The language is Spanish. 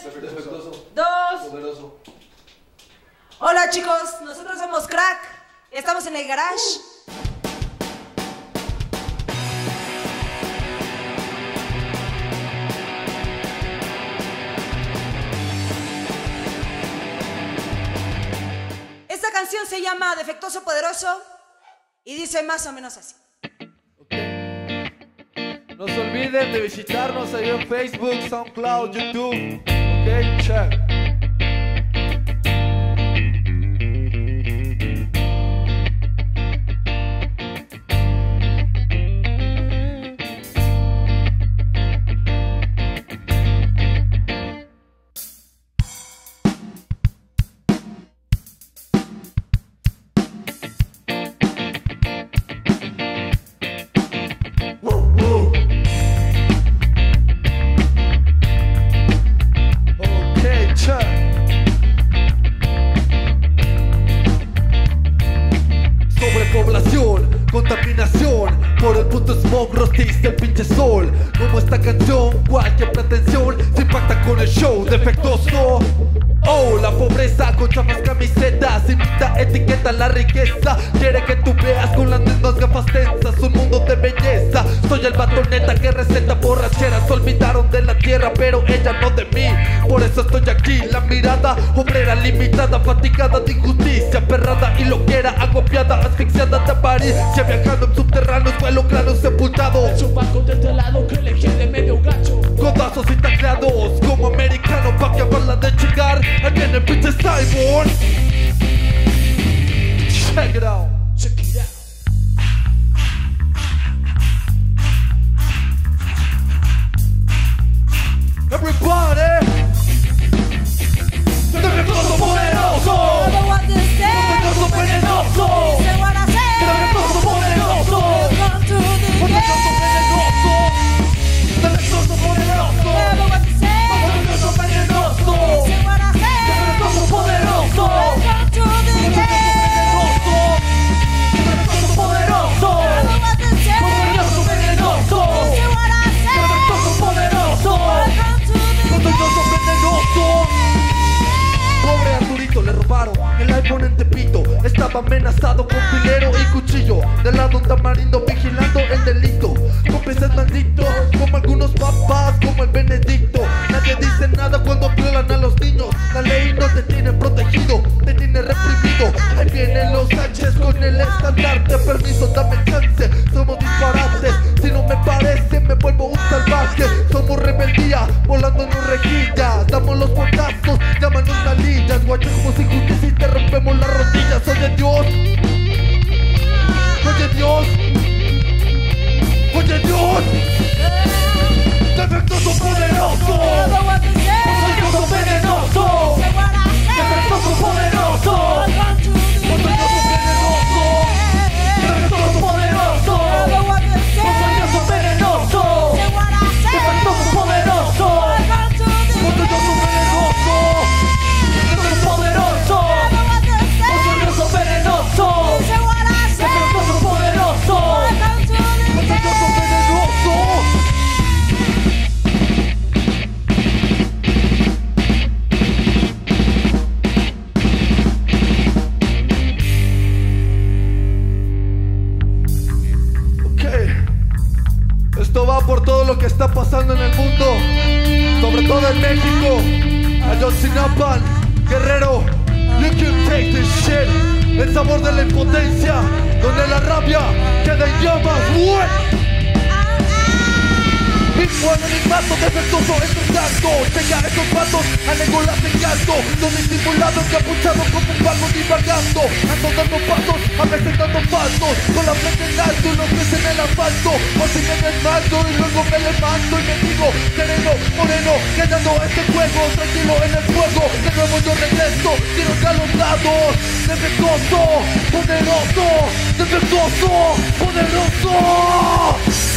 Defectuoso. 2. Poderoso. Hola chicos, nosotros somos Crack. Estamos en el garage. Esta canción se llama Defectuoso Poderoso y dice más o menos así. No se olviden de visitarnos ahí en Facebook, SoundCloud, YouTube. Ok, check. Sobrepoblación, contaminación por el puto smog, rostiza el pinche sol. Como esta canción, cualquier pretensión se impacta con el show defectuoso. Oh, la pobreza con chafas camisetas imita, etiqueta la riqueza. Quiere que tú veas con las mismas gafas tensas un mundo de belleza. Soy el vato neta que receta borracheras. Se olvidaron de la tierra pero ella no de mí. Por eso estoy aquí, la mirada obrera limitada, fatigada de injusticia, perrada y loquera, agobiada, asfixiada de avaricia, viajando en subterráneos, vuelo cráneo sepultado. El chupaco de este lado que elegí de medio gacho. Codazos y tacleados como americano pa' que acabarla de chingar. Ahí viene el pinche Simon. Check it out. Check it out. Everybody. Defectuoso poderoso. Defectuoso venenoso. Defectuoso poderoso. Defectuoso venenoso. Defectuoso poderoso. Defectuoso venenoso. Defectuoso poderoso. Defectuoso poderoso. Defectuoso venenoso. Defectuoso poderoso. Defectuoso venenoso. Pobre Arturito, le robaron el iPhone en Tepito. Estaba amenazado con filero y cuchillo. Del lado un tamarindo vigilando el delito. Con peces malditos, como algunos papás, como el Benedicto. Nadie dice nada cuando violan a los niños. La ley no te tiene protegido, te tiene reprimido. Ahí vienen los Sánchez con el estandarte. Permiso, dame chance, somos disparates. Si no me parece, me vuelvo un salvaje. Somos rebeldía, volando en un rejilla. Damos los portazos, llámanos malillas. Guachemos sin justicia y te rompemos las rodillas. Oye Dios, oye Dios, oye Dios. Defectuoso poderoso. Defectuoso venenoso. Defectuoso poderoso. Defectuoso venenoso. Defectuoso poderoso. Defectuoso venenoso. Defectuoso poderoso. Defectuoso venenoso. Defectuoso poderoso. Defectuoso venenoso. Defectuoso poderoso. Defectuoso venenoso. Esto va por todo lo que está pasando en el mundo, sobre todo en México. Ayotzinapa, Guerrero, you can take this shit. El sabor de la impotencia, donde la rabia queda en llamas. Igual enigmato, defectuoso entre tanto. Llega a esos patos, a negolas en llanto. Don estimulado, encapuchado como un vago divagando. Ando dando pasos, a veces dando pasos. Con la frente en alto y los pies en el asfalto. O si me desmayo y luego me levanto y me digo, sereno, moreno, ganando este juego. Tranquilo en el fuego, de nuevo yo regreso. Tiro a los lados, defectuoso, poderoso. Defectuoso, poderoso.